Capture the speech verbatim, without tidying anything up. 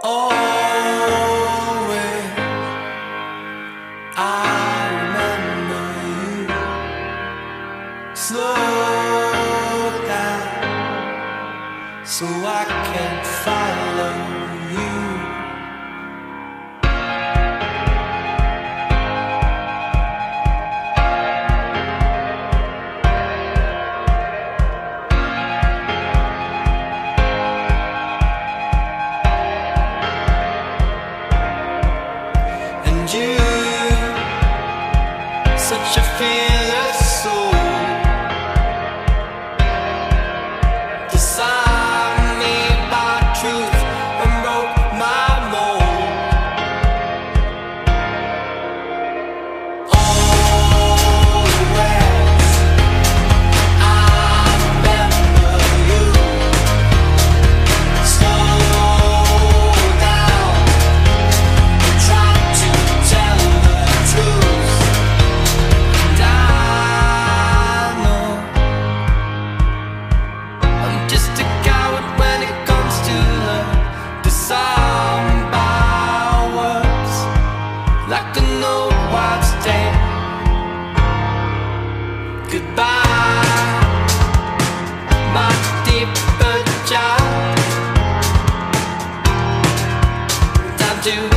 Always, I remember you. Slow down, so I can follow you. And you, such a fearless soul, disarmed me by truth and broke my mold. Always, I remember you. Slow down, try to tell the truth, and I know I'm just a coward when it comes to love, disarmed by words, like an old wives' tale. Goodbye, my deeper child. Time to